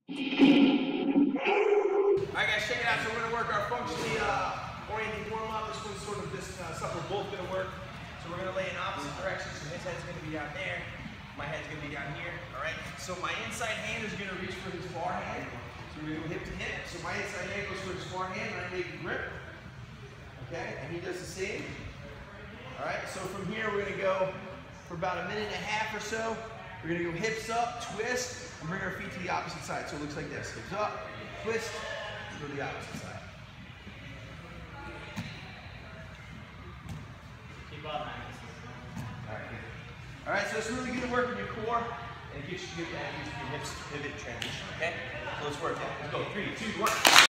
Alright guys, check it out. So we're going to work our functionally oriented warm-up. This one's sort of just something we're both going to work. So we're going to lay in opposite directions. So his head's going to be down there. My head's going to be down here. Alright? So my inside hand is going to reach for his far hand. So we're going to go hip to hip. So my inside hand goes for his far hand and I make the grip. Okay? And he does the same. Alright? So from here we're going to go for about a minute and a half or so. We're going to go hips up, twist, and bring our feet to the opposite side. So it looks like this. Hips up, twist, go to the opposite side. Keep on, man. All right, so it's really good to work in your core, and it gets you to get that, your hips pivot transition, okay? So let's work that. Let's go, 3, 2, 1.